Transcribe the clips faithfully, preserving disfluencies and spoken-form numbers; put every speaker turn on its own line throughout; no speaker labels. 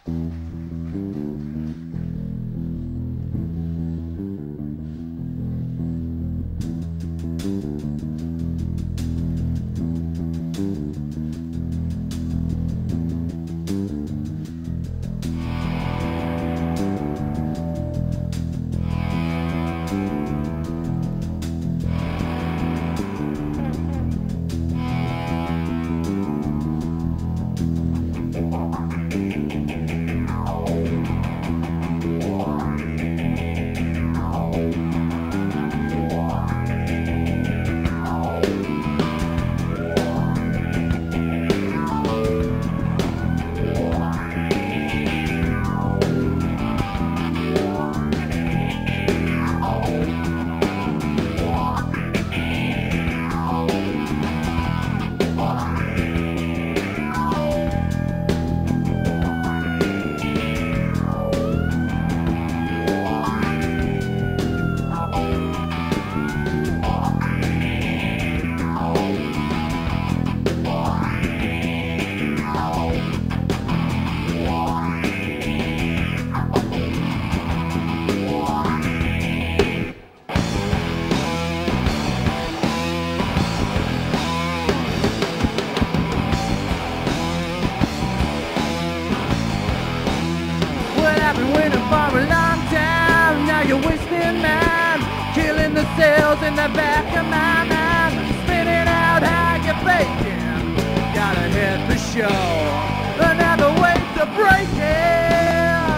Sails in the back of my mind, spinning out how you're faking. Gotta hit the show, another way to break it.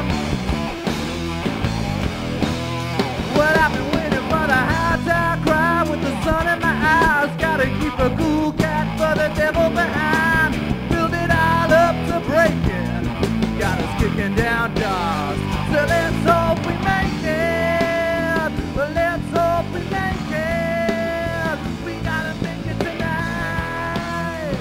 Well, I've been waiting for the high tide cry with the sun in my eyes. Gotta keep a cool cat for the devil behind. Build it all up to break it. Got us kicking down doors, so let's hope we make it. Let's hope we make it. We gotta make it tonight.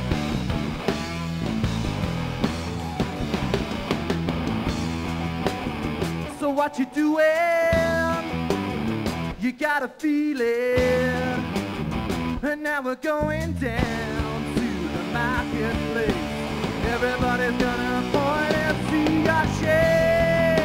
So what you doing? You gotta feel it. And now we're going down to the marketplace. Everybody's gonna point and see our shade.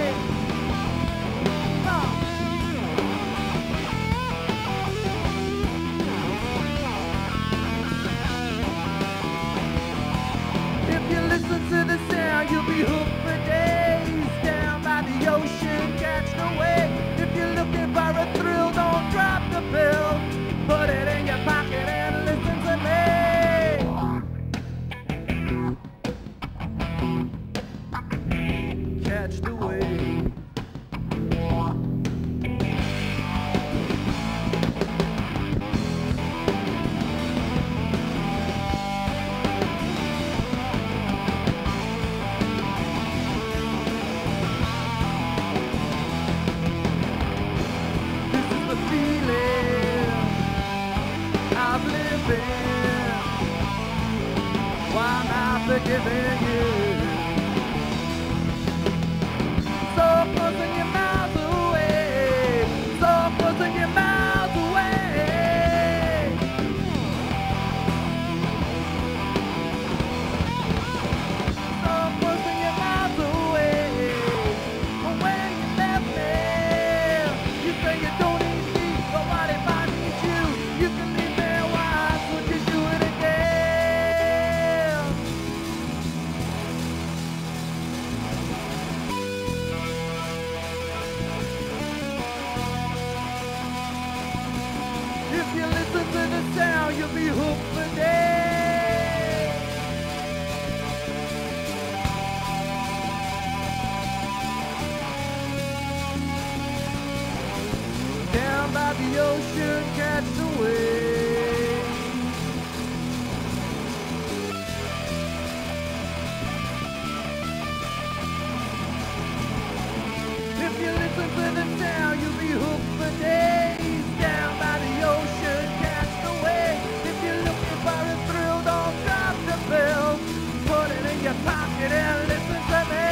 Listen to the sound, you'll be hooked for days. Down by the ocean, catch the wave. If you're looking for a thrill, don't drop the pill. Put it in your pocket and listen to me. Catch the wave. Why am I forgiving you? So pushing your miles away, so pushing your miles away. So pushing your miles away. But when you left me, you say you don't need me, but what if I need you? You can leave me, why would you do it again? If you listen to the sound, you'll be hooked for days. Down by the ocean, catch the wave. If you listen to the sound, you'll be hooked for days. Down by the ocean, catch the wave. If you're looking for a thrill, don't drop the bill. Put it in your pocket and listen to me.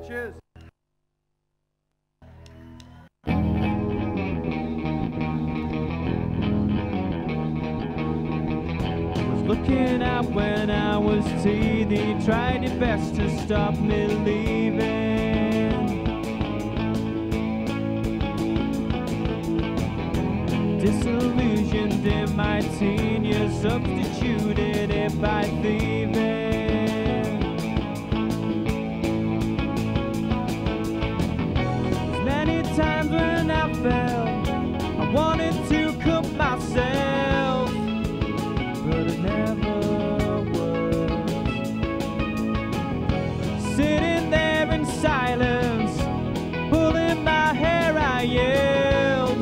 Cheers.
Looking out when I was teething, tried your best to stop me leaving. Disillusioned in my teen years, substituted it by thieving. Many times when I fell, I wanted to cut myself, but it never worked. Sitting there in silence, pulling my hair, I yelled.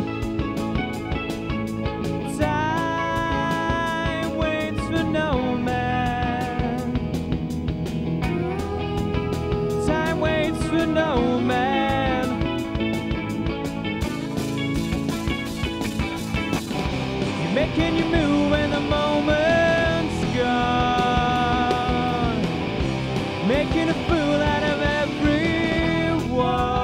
Time waits for no man. Time waits for no man. You're making you move when the moment's gone, making a fool out of everyone.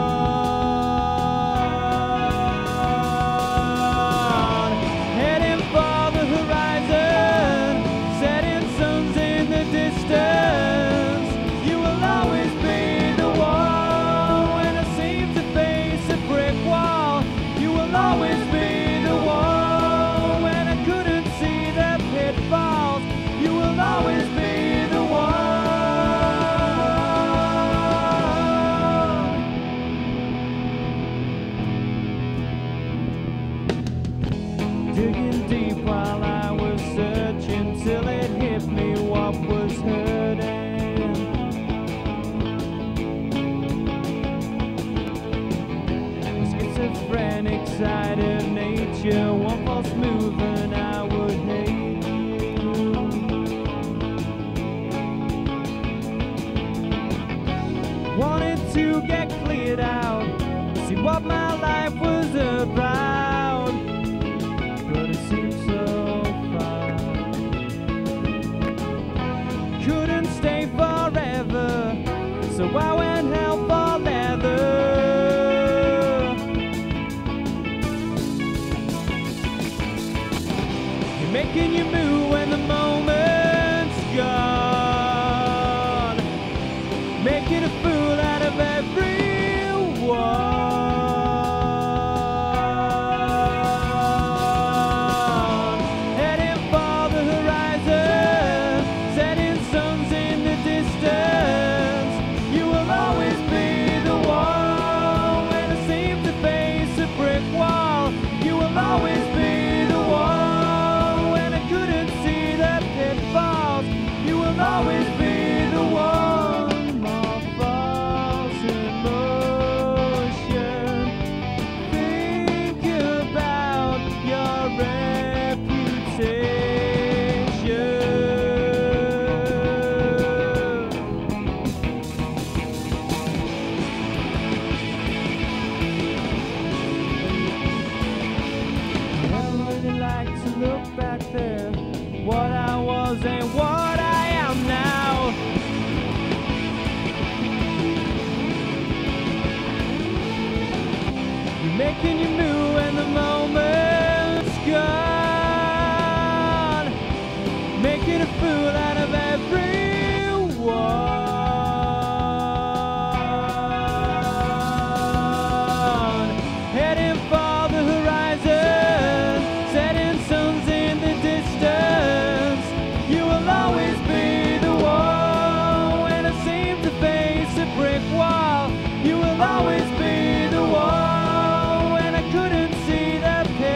Heading for the horizon, setting suns in the distance. You will always be the one when I seem to face a brick wall. You will always be the one when I couldn't see the pitfalls. You will always be the one. Digging deep while I was searching, till it hit me what was hurting. Schizophrenic side of nature, one false move and I would hate you. Wanted to get cleared out, see what my life was about, but it seemed so far. Couldn't stay forever, so I went hell for leather. You're making you move when the moment's gone, making a fool out of everyone. Heading for the horizon, setting suns in the distance. You will always be the one when I seem to face a brick wall. You will always be the one when I couldn't see the pitfalls. You will always be the one. More falls in motion. Think about your reputation. Never really liked to look back there, what I was and what I am now. You're making you move when the moment's gone, making a fool out of everyone. Heading for the horizon, setting suns in the distance. You will always be the one when I seem to face a brick wall. You will always be the one when I couldn't see the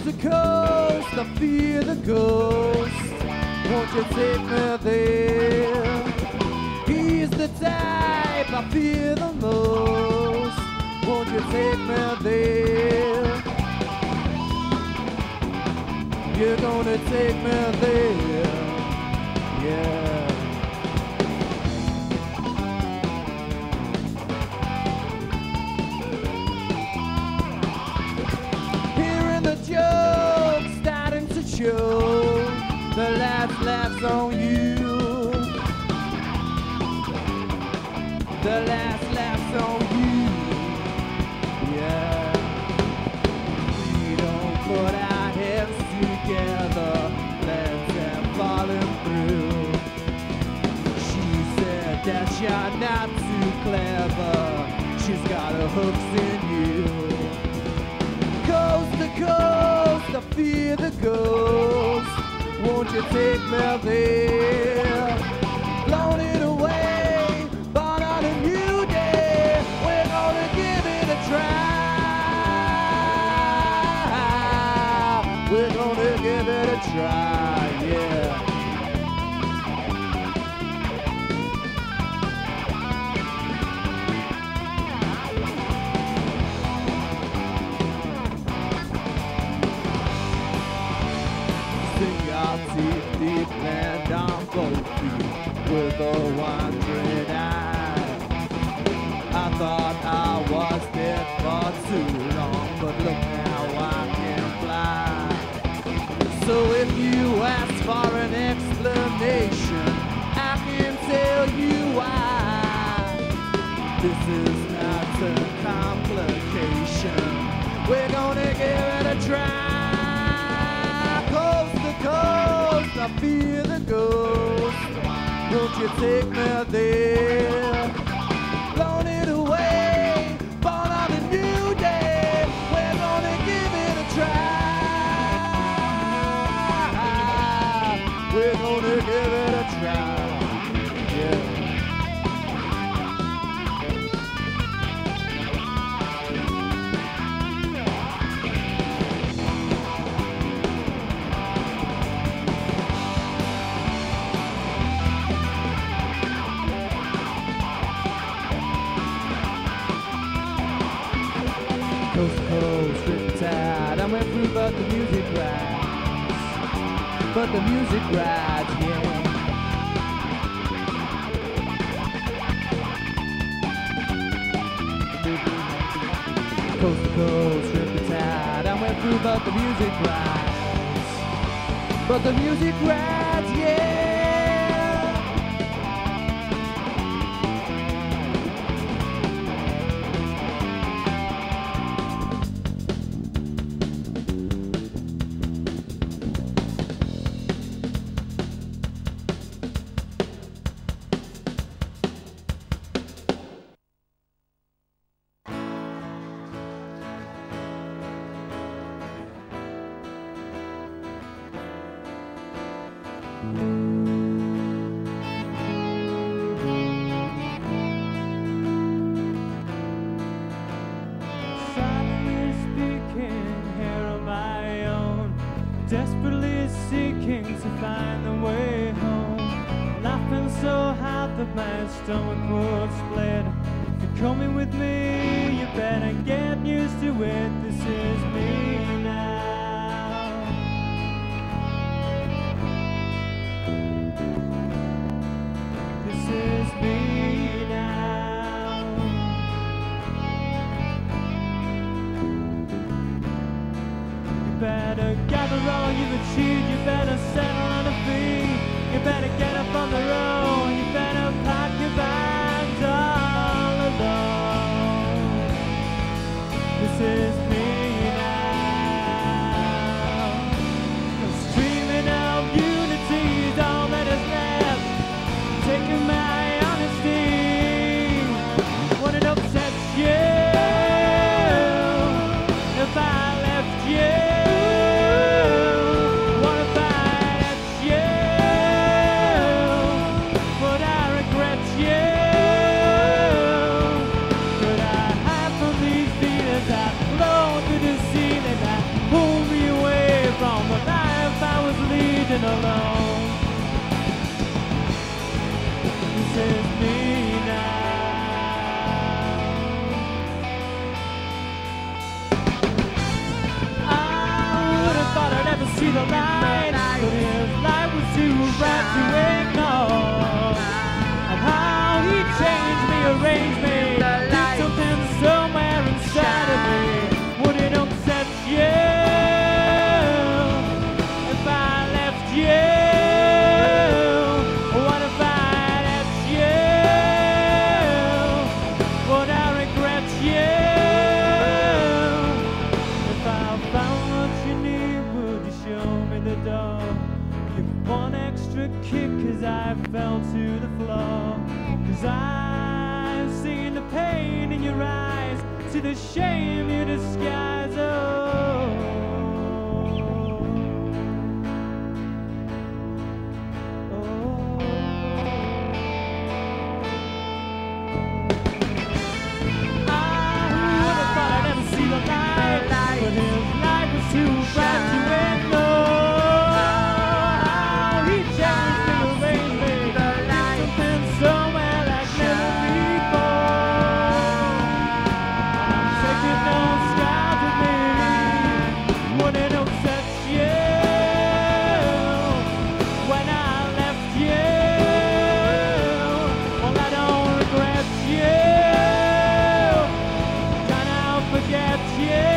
to coast, I fear the ghost. Won't you take me there? He's the type I fear the most. Won't you take me there? You're gonna take me there, yeah. Hearing the jokes starting to show, the last laughs on you, the last laughs on you, yeah. We don't put our heads together, let's have fallen through. She said that you're not too clever, she's got her hooks in you. Coast to coast, I fear the ghost. Won't you take me there? Blown it away, born on a new day. We're gonna give it a try. We're gonna give it a try, yeah. Sing our teeth deep and on both feet with a wandering eye. I thought I was dead for too long, but look now I can fly. So if you ask for an explanation, I can tell you why. This is not a complication, we're gonna give it a try. Coast to coast, I fear the ghost. Won't you take me there? Blown it away, born on a new day. We're gonna give it a try. We're gonna give it a try, yeah. Coast to coast, riptide, I went through but the music rides. But the music rides, yeah. Coast to coast, riptide, I went through but the music rides. But the music rides, yeah.
Silently speaking, here on my own, desperately seeking to find the way home. Laughing so hard that my stomach would split. If you're coming with me, you better get used to it. This is me now. This is me now. You better gather all you've achieved. You better settle on a feet. You better get up on the road. You better pack your bags all alone. This is me now. 'Cause dreaming of unity is all that is left. Taking my honesty when it upsets you. If I left you, what if I left you? What see the light, but his light was too bright to ignore. And how he changed me, arranged me, did something somewhere inside of me. Would it upset you if I left you? What if I left you? Would I regret you? If I found what you need, would you show me the door? Give one extra kick as I fell to the floor. Cause I've seen the pain in your eyes, see the shame you disguise. Oh, oh. I would have thought I'd never see the light, but his light was too bright to ignore. How he changed me, arranged me, did something somewhere like never before. I'm taking no scars with me. Would it upset you when I left you? Well, I don't regret you. Can I forget you?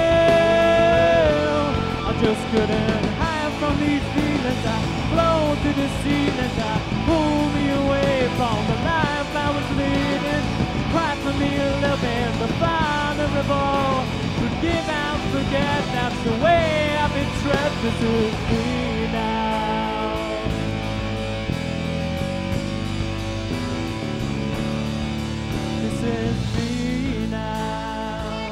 I just couldn't hide from these feelings. I flow through the ceilings. I pull me away from the life I was leading. Cry for me a little bit, the father of all. Forgive and forget, that's the way I've been trapped. This is me now. This is me now.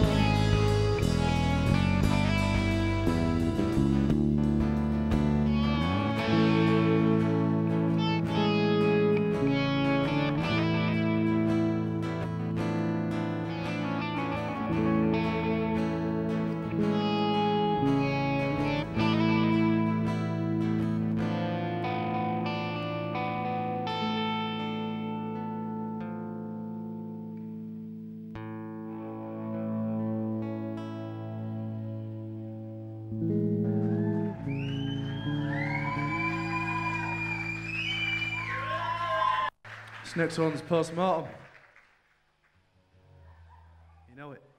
This next one's Postmortem. You know it.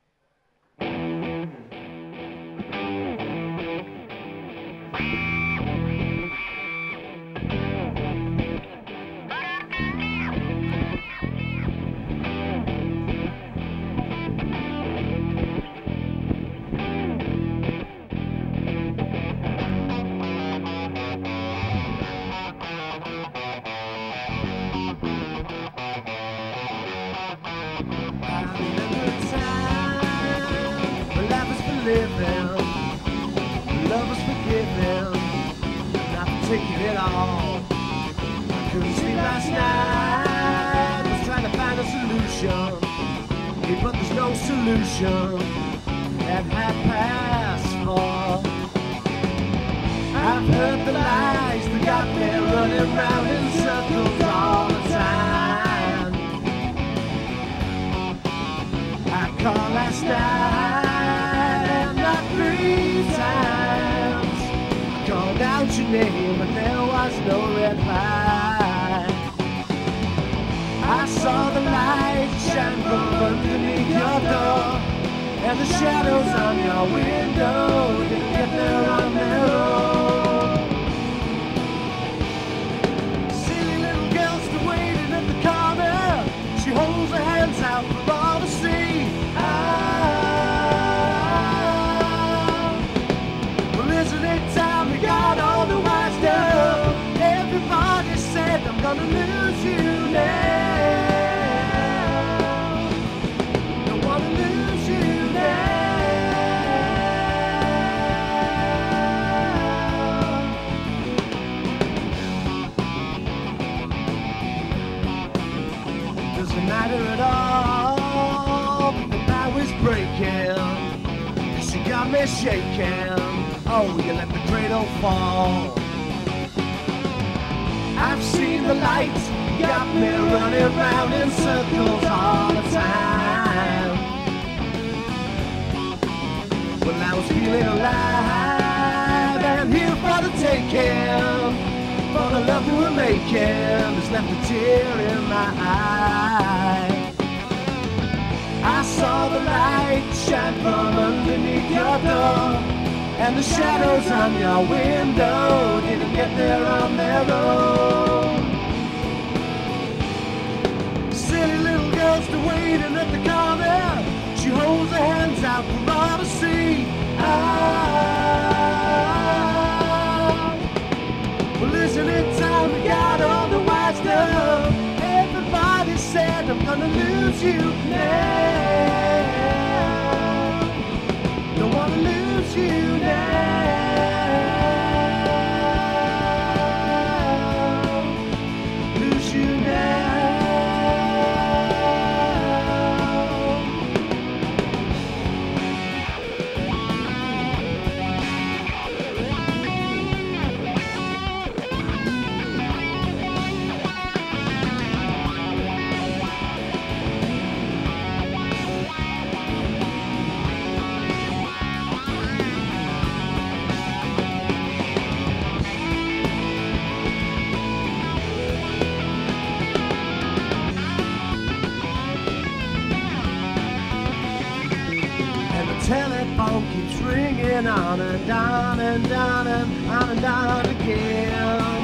Living, love was forgiving, not taking it all. I couldn't sleep last night, was trying to find a solution, yeah, but there's no solution at half past four. I've heard the lies that got me running round in circles all the time. I called last night three times, I called out your name but there was no reply. I saw the light shine from underneath your door, and the shadows on your window didn't get there on their own. Silly little girl still waiting at the corner, she holds her hands out for all to see. I time we got all the wise up. Everybody said I'm gonna lose you now. Don't wanna lose you now. Doesn't matter at all, the power's breaking. She got me shaking. Oh, you let the cradle fall. I've seen the lights, got me running round in circles all the time. Well, I was feeling alive, and here weekend has left a tear in my eye. I saw the light shine from underneath your door, and the shadows on your window didn't get there on their own. Silly little girl still waiting at the corner. She holds her hands out for all to see. Ah, well, isn't it time we got all the wise stuff? Everybody said I'm gonna lose you now. Don't wanna lose you now. Lose you now. Telephone keeps ringing on and on and on and on and on again.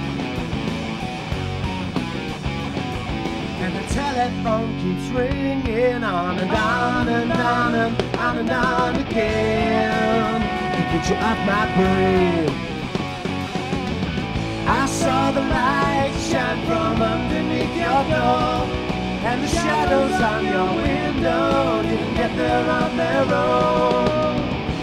And the telephone keeps ringing on and on and on and on and on again. To get you off my brain. I saw the light shine from underneath your door, and the shadows on your window didn't get there on their own.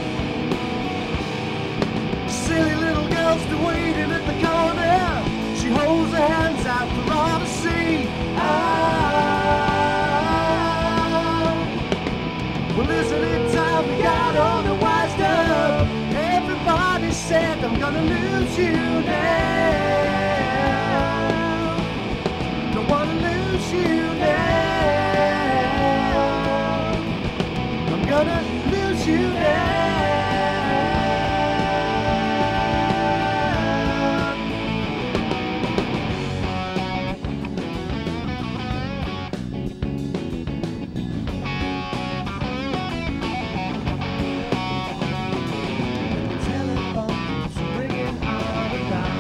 Silly little girl still waiting at the corner. She holds her hands out for all to see. Ah, well, isn't it time we got all the wised up? Everybody said I'm gonna lose you now. Don't wanna lose you now. I'm gonna lose you now. The telephone keeps ringing on and on.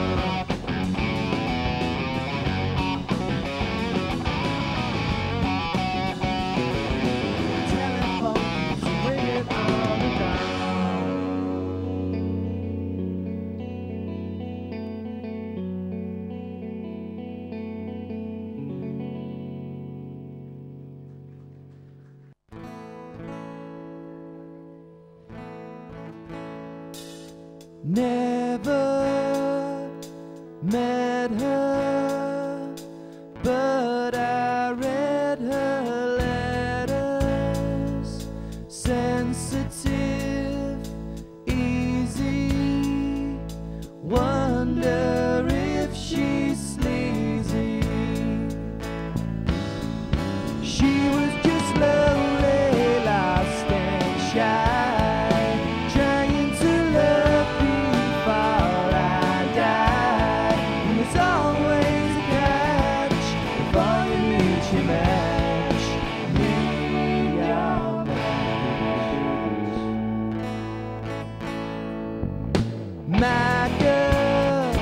Never met her, but I read her letters. Sensitive, easy, wonder if she's sleazy. She was just lonely, lost and shy. My girl,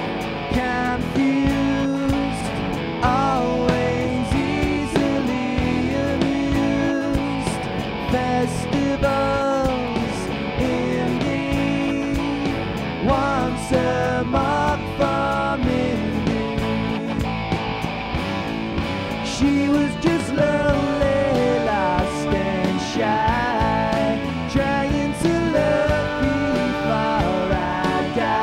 confused, always easily amused. Festivals, indeed, once a month for Mindy. She was just lonely, lost and shy, trying to love before I die.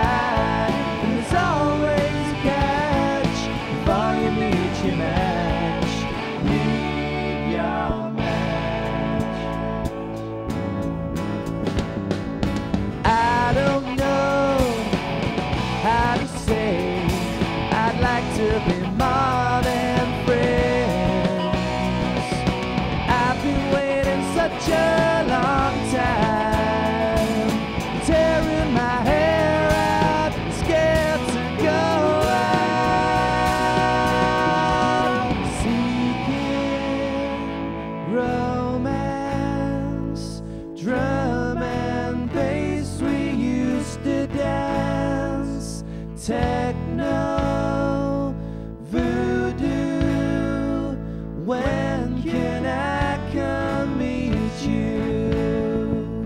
techno, voodoo. When can I come meet you?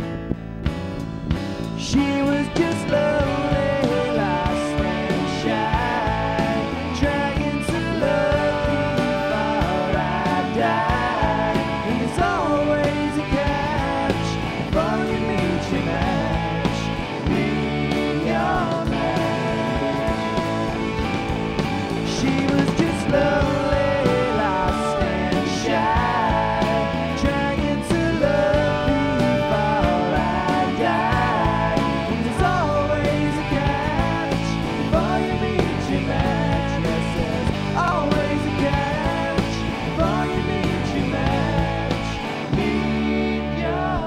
She was just lonely, lost and shy, trying to love me before I die. And there's always a catch before you meet your match. Meet your match. She was just lonely, lost and shy, trying to love me before I die. And there's always a catch before you meet your match. Yes, there's always a catch before you meet your match. Meet your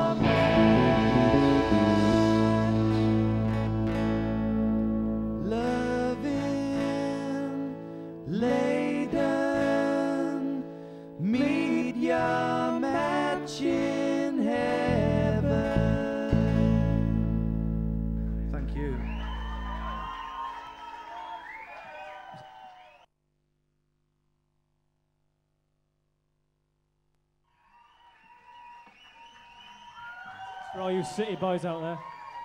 match. Loving, laden, meet your match in heaven.
Thank you.
For all you city boys out there.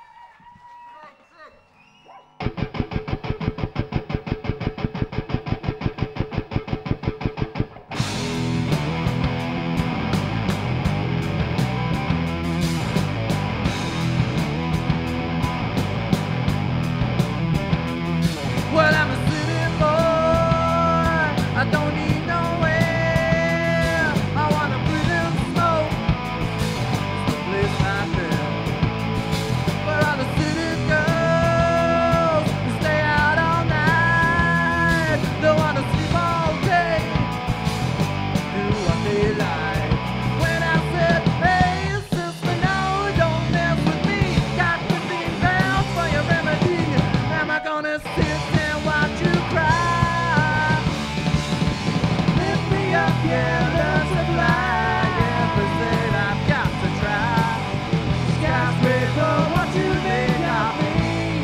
Well, I'm a city boy. I don't need no air. I wanna breathe in smoke. It's the place I feel. Where all the city girls they stay out all night. They wanna sleep all day. Do what they like. When I said, hey, sister, no, don't mess with me. Got fifteen pounds for your remedy. Am I gonna sit and watch you cry? Lift me up, yeah, learn to fly. Yeah, but then I've got to try. Skyscraper, what you think of me?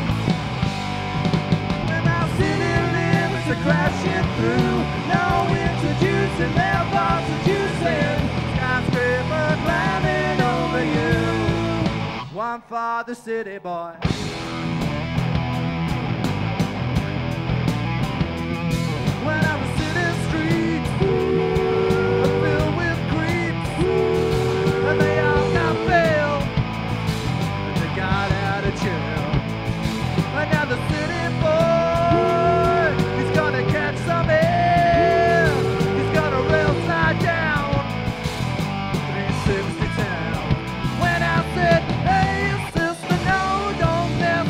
When our city limits are crashing through, no introducing, never seducing. Skyscraper climbing over you. One for the city boy. When I was city streets are filled with creeps, and they all got bail, and they got out of jail. And now the city boy, he's gonna catch some air. He's gonna rail slide down three sixty town. When I said, hey sister, no, don't mess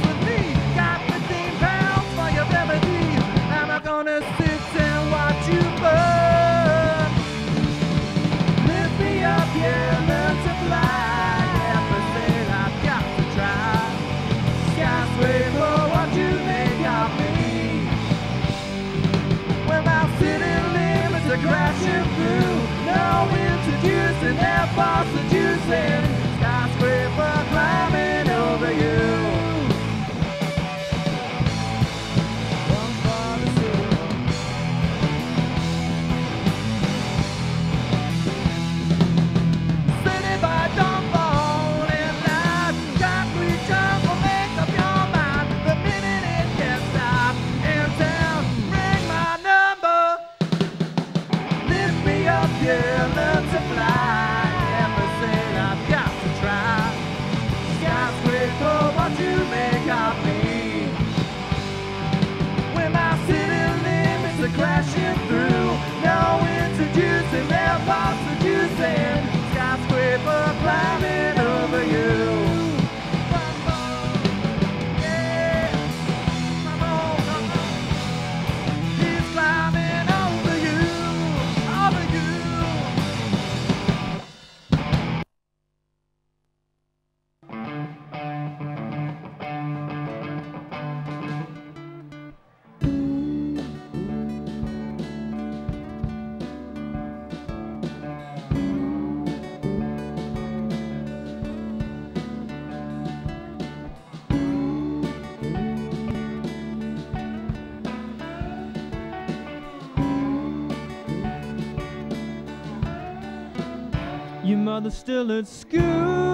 brother's still at school.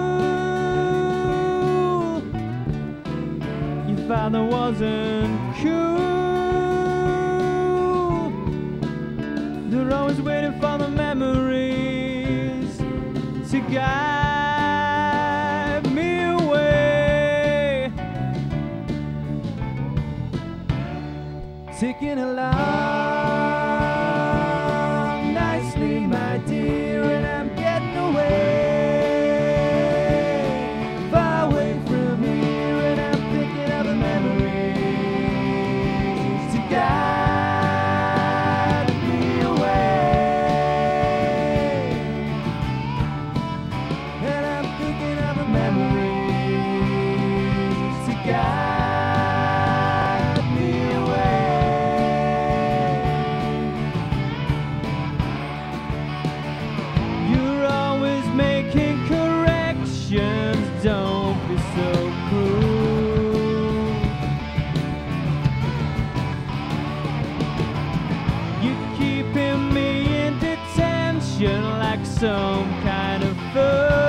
Your father wasn't cool. They're always waiting for the memories to guide me away. Ticking along nicely, my dear, and I'm getting away, far away from here, and I'm thinking of the memories to guide me away, and I'm thinking of the memories to guide. Don't be so cruel. You're keeping me in detention like some kind of fool.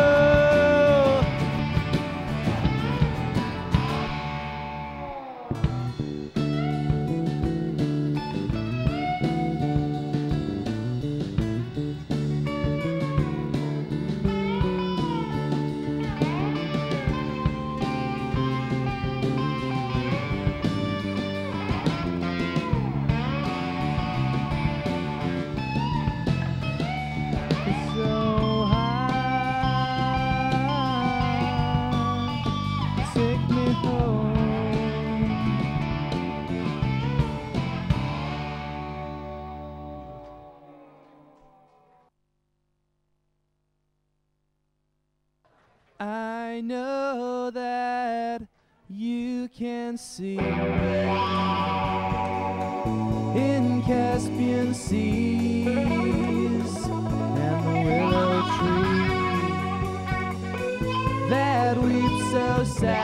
I know that you can see in Caspian seas and the willow tree that weep so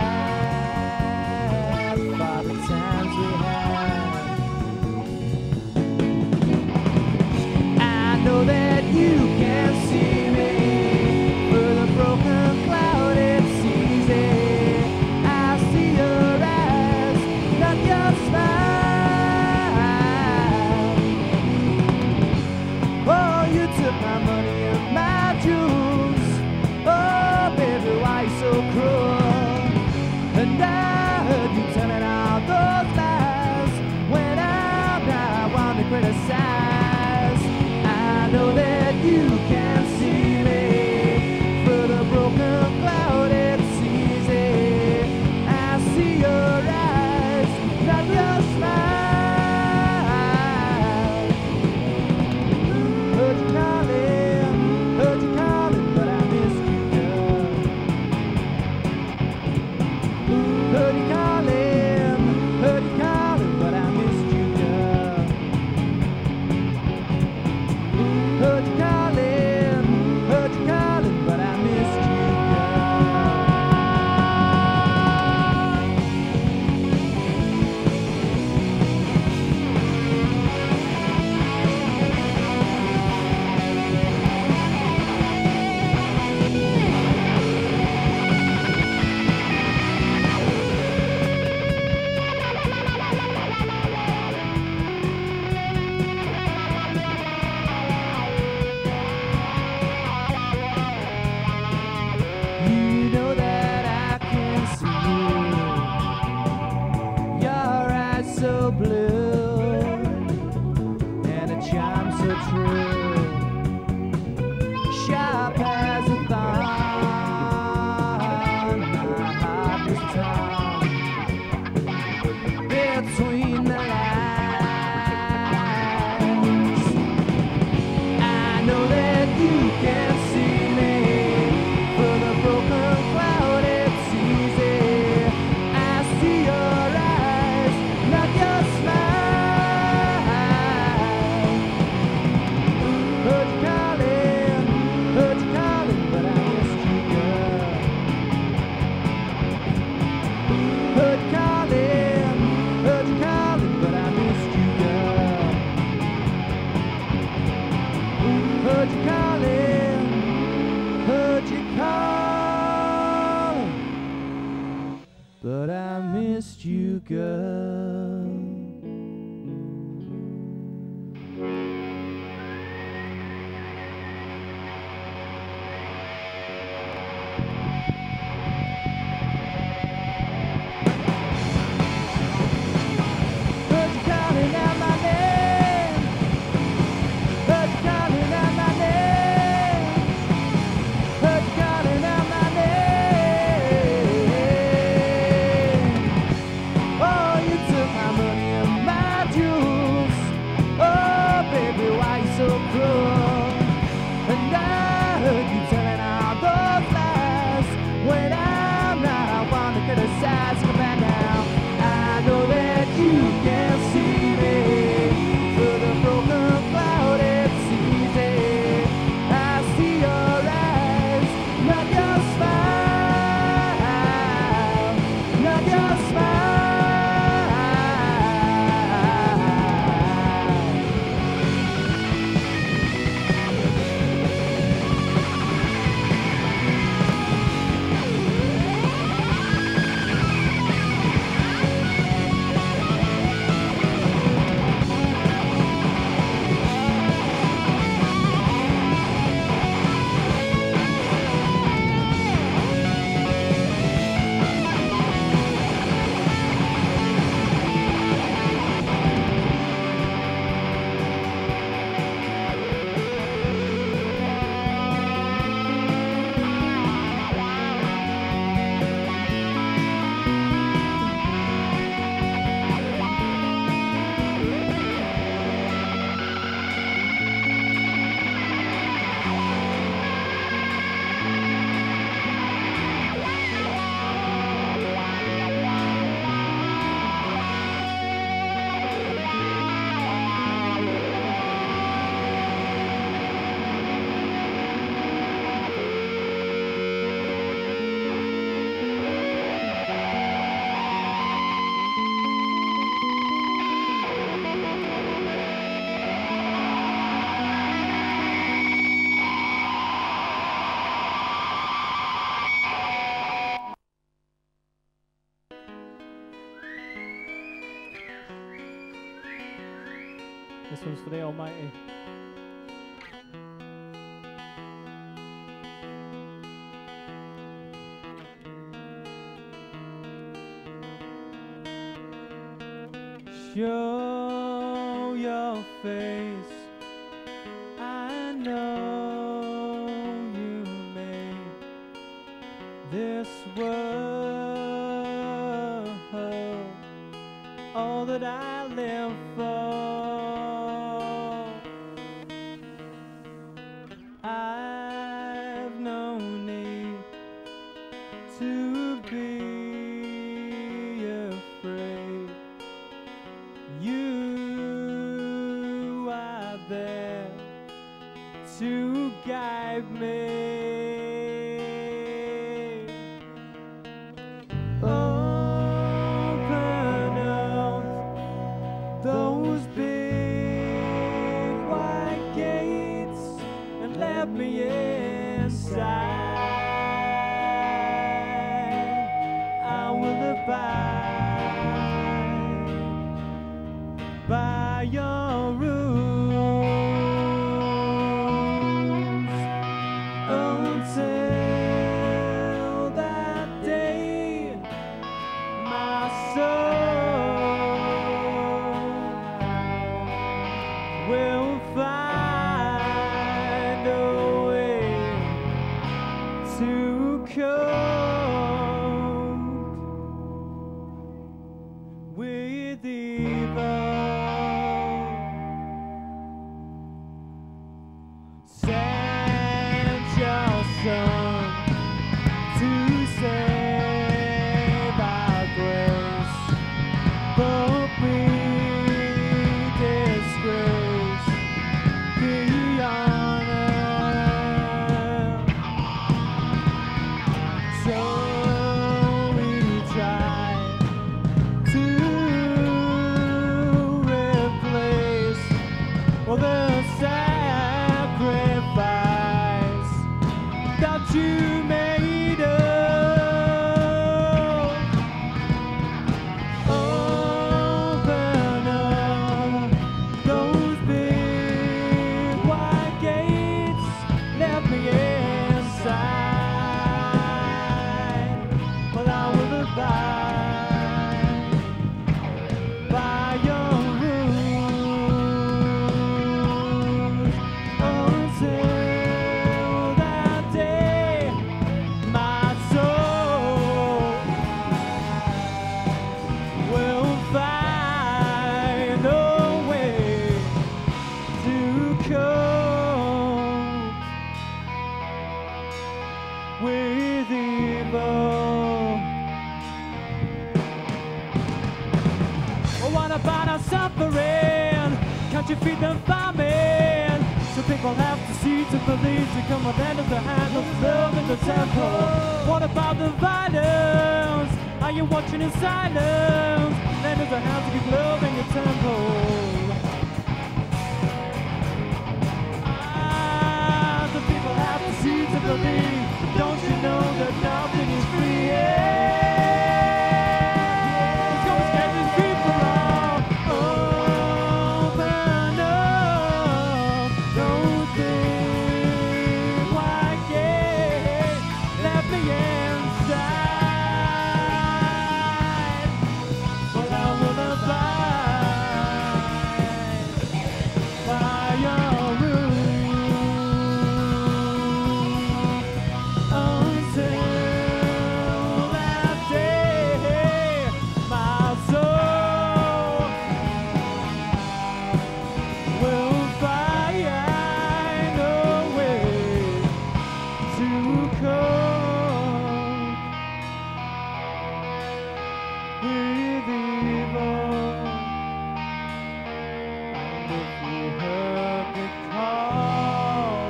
sad for the times we had. I know that you can see me for the broken clouded seas. I see your eyes, not your smile. Oh, you took my money and my jewels. Oh, baby, why you so cruel? And I heard you telling all those lies when I'm not one to criticize. I know that you can see me for the broken clouded seas. I see your eyes, not your smile. Heard you calling, heard you calling, but I missed you, girl. Heard you calling, heard you calling, but I missed you, girl. Heard you calling, heard you calling, but I missed you, you know that I can see you. Your eyes so blue and a charm so true, sharp as a thorn. My heart is torn between the lines. I know that you can see me for the broken clouded seas. I see your eyes, not your smile. Heard you calling, heard you calling, but I missed you, girl. Heard you calling, heard you calling, but I missed you, girl. Heard you calling, heard you go. This one's for the Almighty. Show your face. I know you made this world all that I live for. I've no need to be afraid. You are there to guide me. Open up those big white gates and let me inside. I will abide by your rules until that day my soul will find a way to cope with evil. Send your son to save our grace, but we disgrace the honor. So we try to suffering? Can't you feed them famine? So people have to see to believe to come with end of the hand of love in the temple. What about the violence? Are you watching in silence? Then there's a hand to give love in your temple. Ah, the people have to see to believe. Don't you know that nothing is free? Yeah. It's gonna scare these people out. Open up. Don't think why gate left me inside. But I will abide by your until that day, my soul will find a way to cope with evil. And if you heard the call,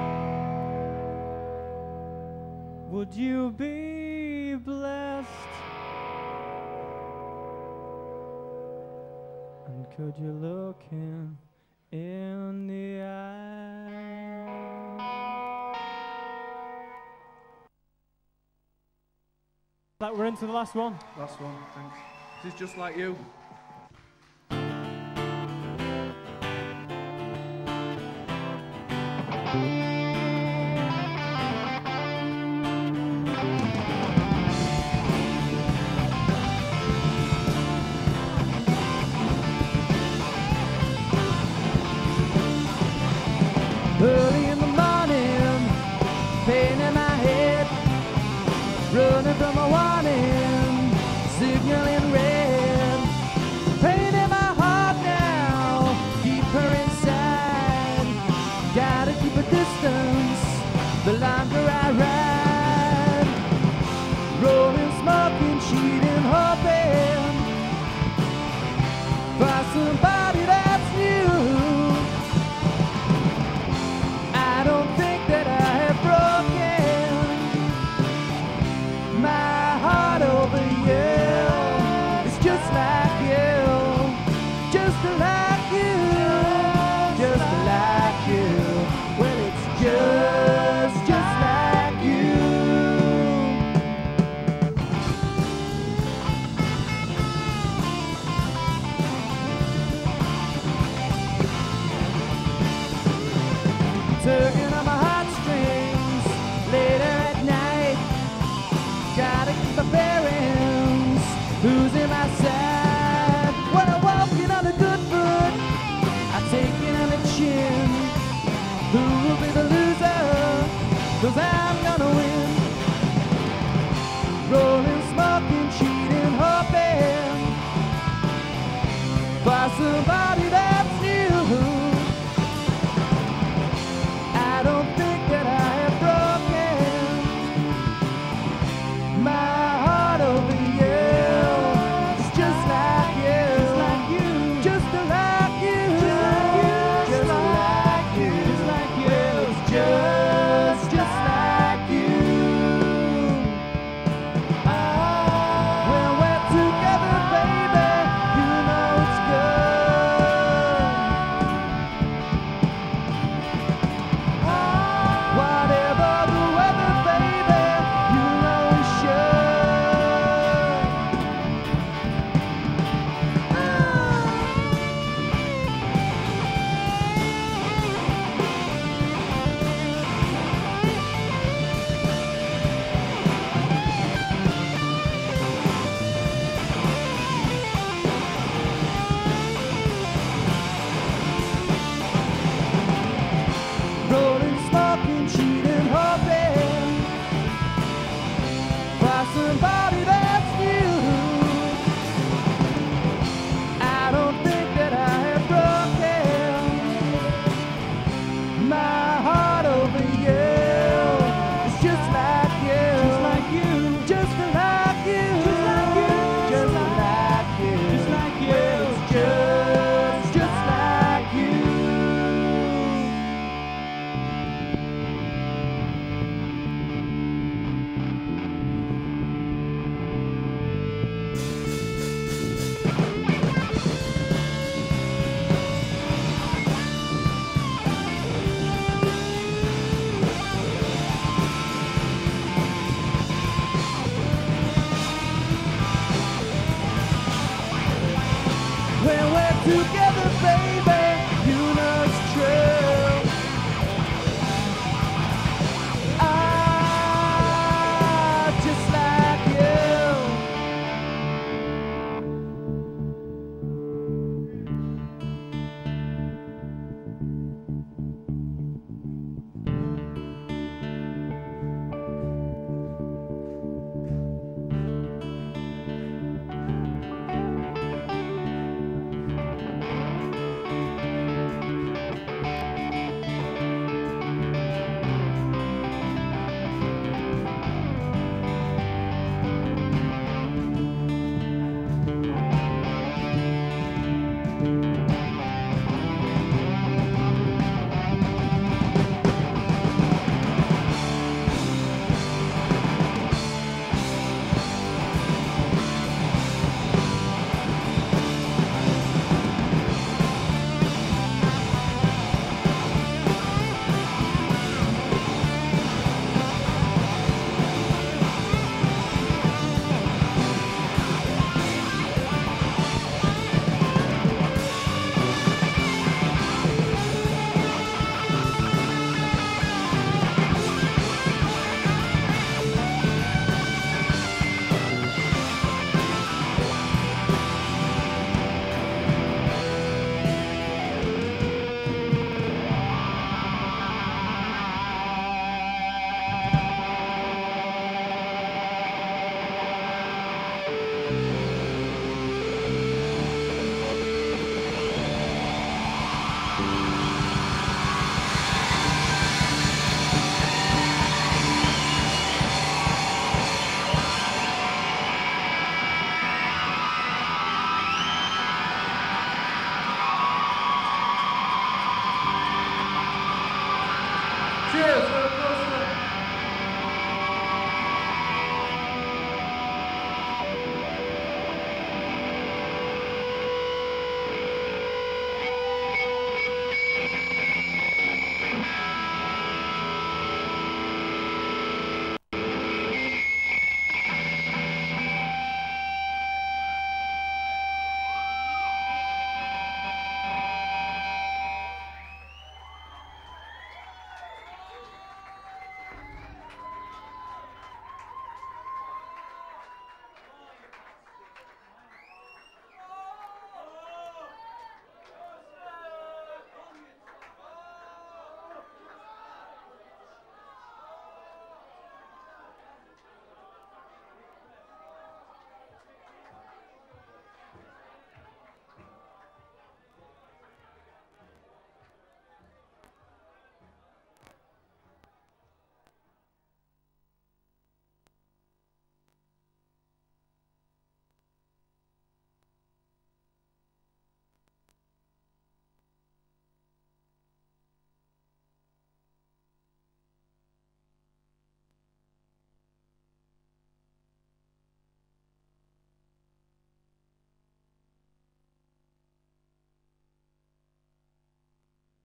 would you be blessed? And could you look him in the eye? That we're into the last one.
Last one, thanks. This is Just Like You.
Early in the morning, pain in my head, running from a warning, signal in red. Pain in my heart now, keep her inside. Gotta keep a distance, the longer I ride. Rolling, smoking, cheating, hoping for somebody that's new. I don't think that I have broken my heart over you. It's just like you, just like you, just like you. Well, it's just, just like you. Tugging on my heartstrings later at night. Gotta keep my bearings. Who's in my side? When I'm walking on a good foot, I take it on the chin. Who will be the loser? 'Cause I'm gonna win. Rolling, smoking, cheating, hoping for somebody that's new. I don't think that I have broken my heart over you. It's just like you, just like you, just like you, just like you. Well, it's just, just like you. When we're together, baby, you know it's good.
together, baby.